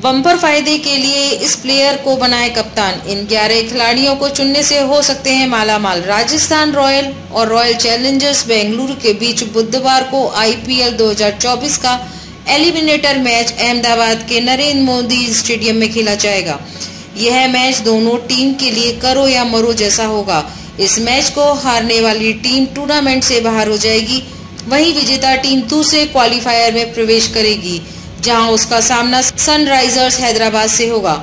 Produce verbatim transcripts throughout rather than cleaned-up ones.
Bumper फायदे के लिए इस प्लेयर को बनाए कप्तान। इन ग्यारह खिलाड़ियों को चुनने से हो सकते हैं मालामाल। राजस्थान रॉयल और रॉयल चैलेंजर्स बेंगलुरु के बीच बुधवार को आईपीएल दो हज़ार चौबीस का एलिमिनेटर मैच अहमदाबाद के नरेंद्र मोदी स्टेडियम में खेला जाएगा। यह मैच दोनों टीम के लिए करो या मरो जैसा होगा। इस मैच को हारने वाली टीम टूर्नामेंट से बाहर हो जाएगी, वहीं विजेता टीम दूसरे क्वालिफायर में प्रवेश करेगी, जहां उसका सामना सनराइजर्स हैदराबाद से होगा।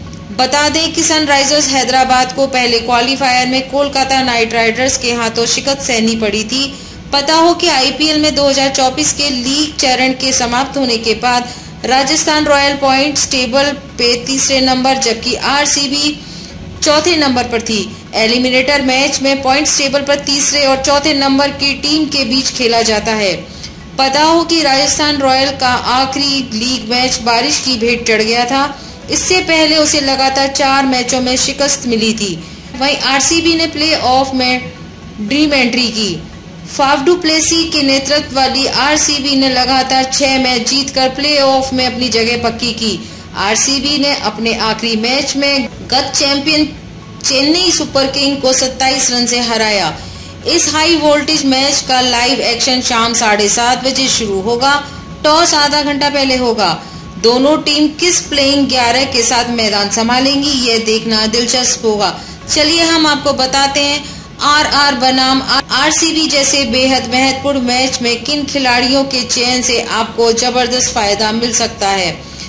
बता दें कि सनराइजर्स हैदराबाद को पहले क्वालिफायर में कोलकाता नाइट राइडर्स के हाथों शिकस्त सहनी पड़ी थी। पता हो कि आईपीएल में दो हज़ार चौबीस के लीग चरण के समाप्त होने के बाद राजस्थान रॉयल पॉइंट्स टेबल पे तीसरे नंबर जबकि आरसीबी चौथे नंबर पर थी। एलिमिनेटर मैच में पॉइंट्स टेबल पर तीसरे और चौथे नंबर की टीम के बीच खेला जाता है। पता हो कि राजस्थान रॉयल का आखिरी लीग मैच बारिश की भेंट चढ़ गया था। इससे पहले उसे लगातार चार मैचों में शिकस्त मिली थी। वहीं आरसीबी ने प्ले ऑफ में ड्रीम एंट्री की। फाफ डू प्लेसी के नेतृत्व वाली आरसीबी ने लगातार छह मैच जीतकर प्ले ऑफ में अपनी जगह पक्की की। आरसीबी ने अपने आखिरी मैच में गत चैंपियन चेन्नई सुपर किंग को सत्ताईस रन से हराया। इस हाई वोल्टेज मैच का लाइव एक्शन शाम साढ़े सात बजे शुरू होगा। टॉस आधा घंटा पहले होगा। दोनों टीम किस प्लेइंग ग्यारह के साथ मैदान संभालेंगी, यह देखना दिलचस्प होगा। चलिए हम आपको बताते हैं आर आर बनाम आरसीबी जैसे बेहद महत्वपूर्ण मैच में किन खिलाड़ियों के चयन से आपको जबरदस्त फायदा मिल सकता है।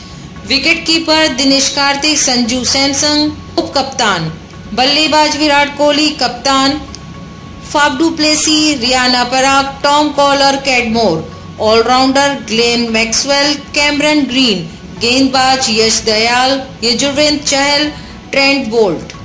विकेट कीपर दिनेश कार्तिक, संजू सैमसन उप कप्तान, बल्लेबाज विराट कोहली कप्तान, Faf du Plessis, Riyan Parag, Tom Kohler, Cadmore, allrounder Glenn Maxwell, Cameron Green, गेंदबाज यश दयाल, यजुवेंद्र चहल, ट्रेंट बोल्ट।